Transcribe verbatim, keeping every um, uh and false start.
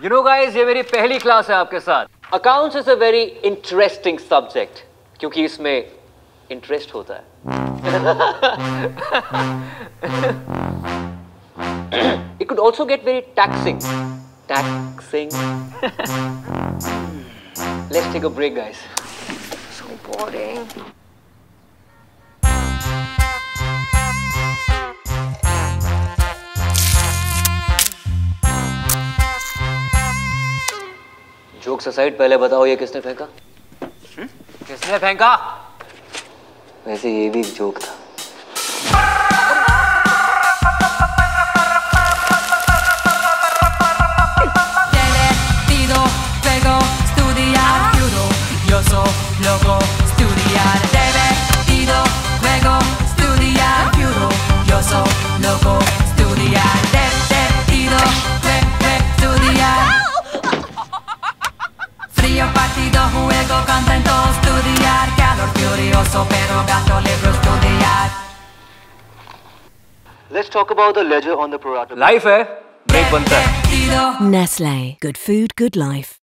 You know guys, ये मेरी पहली क्लास है आपके साथ. Accounts is a very interesting subject क्योंकि इसमें interest होता है. It could also get very taxing. Taxing. Let's take a break, guys. So boring. Jokes aside, पहले बताओ ये किसने फेंका? हुँ? किसने फेंका? वैसे ये भी एक जोक था. Luego estudiar divertido, luego estudiar puro. Yo soy loco estudiar divertido, luego estudiar. Frío partido, juego contento, estudiar. Calor furioso, pero gato libro estudiar. Let's talk about the ledger on the prorata. Life है, break बनता है. Nestle, good food, good life.